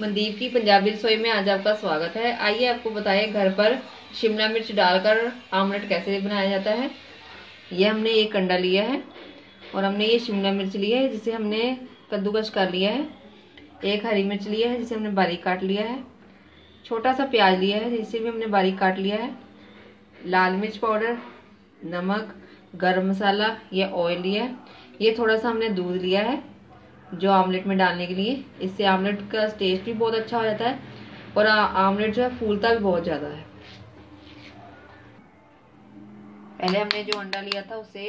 मनदीप की पंजाबी रसोई में आज आपका स्वागत है। आइए आपको बताएं घर पर शिमला मिर्च डालकर आमलेट कैसे बनाया जाता है। ये हमने एक अंडा लिया है और हमने ये शिमला मिर्च लिया है जिसे हमने कद्दूकस कर लिया है। एक हरी मिर्च लिया है जिसे हमने बारीक काट लिया है। छोटा सा प्याज लिया है जिसे भी हमने बारीक काट लिया है। लाल मिर्च पाउडर, नमक, गरम मसाला, ये ऑयल लिया है। ये थोड़ा सा हमने दूध लिया है जो आमलेट में डालने के लिए। इससे आमलेट का टेस्ट भी बहुत अच्छा हो जाता है और आमलेट जो है फूलता भी बहुत ज़्यादा है। पहले हमने जो अंडा लिया था उसे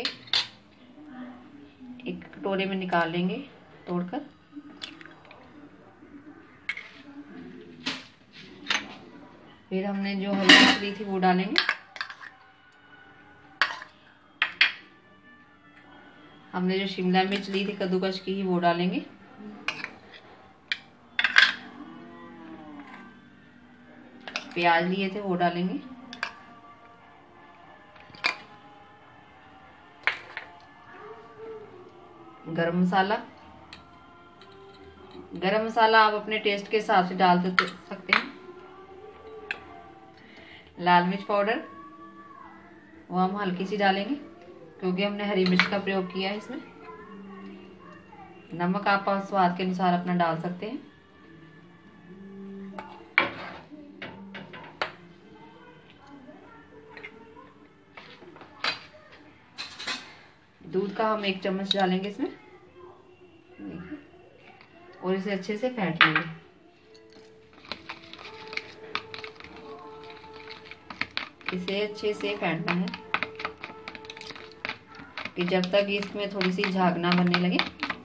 एक कटोरे में निकाल लेंगे तोड़कर। फिर हमने जो हरी मिर्च ली थी वो डालेंगे। हमने जो शिमला मिर्च ली थी कद्दूकस की ही वो डालेंगे। प्याज लिए थे वो डालेंगे। गरम मसाला आप अपने टेस्ट के हिसाब से डाल सकते हैं। लाल मिर्च पाउडर वो हम हल्की सी डालेंगे क्योंकि हमने हरी मिर्च का प्रयोग किया है इसमें। नमक आप स्वाद के अनुसार अपना डाल सकते हैं। दूध का हम 1 चम्मच डालेंगे इसमें और इसे अच्छे से फेंट लेंगे। इसे अच्छे से फेंटना है कि जब तक इसमें थोड़ी सी झाग ना बनने लगे।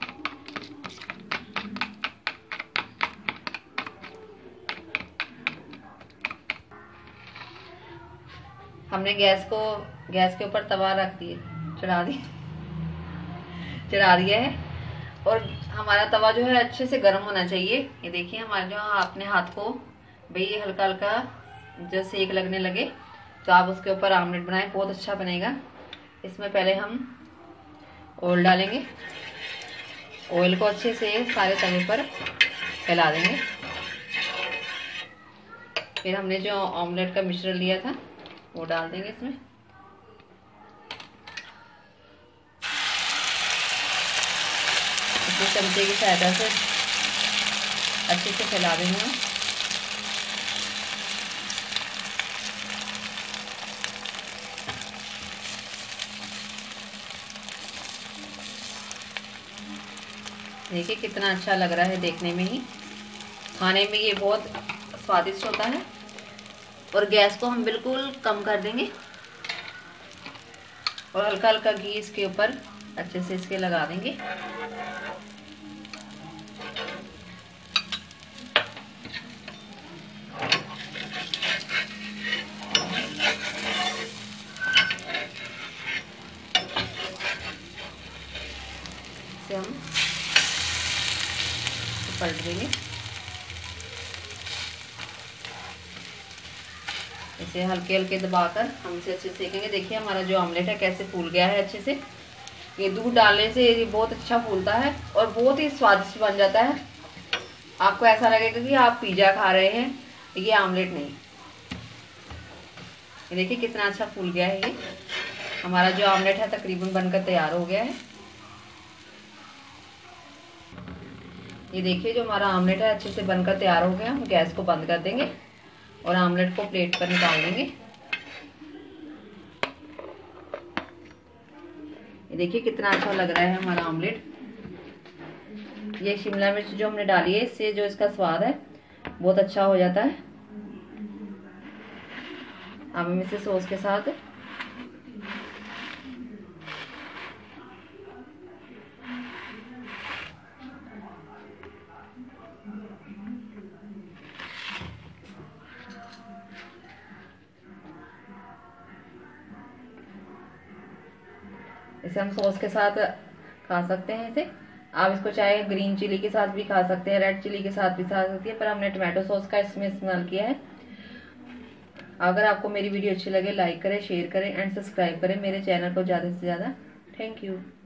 हमने गैस के ऊपर तवा रख दिए चढ़ा दिया है और हमारा तवा जो है अच्छे से गर्म होना चाहिए। ये देखिए हमारे जो अपने हाथ को भाई ये हल्का हल्का जो सेक लगने लगे तो आप उसके ऊपर आमलेट बनाएं, बहुत अच्छा बनेगा। इसमें पहले हम ऑयल डालेंगे। ऑयल को अच्छे से सारे तवे पर फैला देंगे। फिर हमने जो ऑमलेट का मिश्रण लिया था वो डाल देंगे इसमें। इसे चमचे की सहायता से अच्छे से फैला देंगे हम। देखिए कितना अच्छा लग रहा है देखने में ही। खाने में ये बहुत स्वादिष्ट होता है। और गैस को हम बिल्कुल कम कर देंगे और हल्का हल्का घी इसके ऊपर अच्छे से इसके लगा देंगे। इसे हम पलट देंगे। इसे हल्के हल्के दबाकर हम इसे अच्छे से सेकेंगे। देखिए हमारा जो ऑमलेट है कैसे फूल गया है अच्छे से। ये दूध डालने से ये बहुत अच्छा फूलता है और बहुत ही स्वादिष्ट बन जाता है। आपको ऐसा लगेगा कि आप पिज्जा खा रहे हैं, ये आमलेट नहीं। ये देखिए कितना अच्छा फूल गया है। ये हमारा जो ऑमलेट है तकरीबन बनकर तैयार हो गया है। ये देखिए जो हमारा आमलेट है अच्छे से बनकर तैयार हो गया। हम गैस को बंद कर देंगे और आमलेट को प्लेट पर निकाल देंगे। ये देखिए कितना अच्छा लग रहा है हमारा आमलेट। ये शिमला मिर्च जो हमने डाली है इससे जो इसका स्वाद है बहुत अच्छा हो जाता है। अब हम इसे सॉस के साथ इसे हम सॉस के साथ खा सकते हैं। इसे आप इसको चाहे ग्रीन चिली के साथ भी खा सकते हैं, रेड चिली के साथ भी खा सकती है, पर हमने टमाटो सॉस का इसमें इस्तेमाल किया है। अगर आपको मेरी वीडियो अच्छी लगे लाइक करें, शेयर करें एंड सब्सक्राइब करें मेरे चैनल को ज़्यादा से ज़्यादा। Thank you.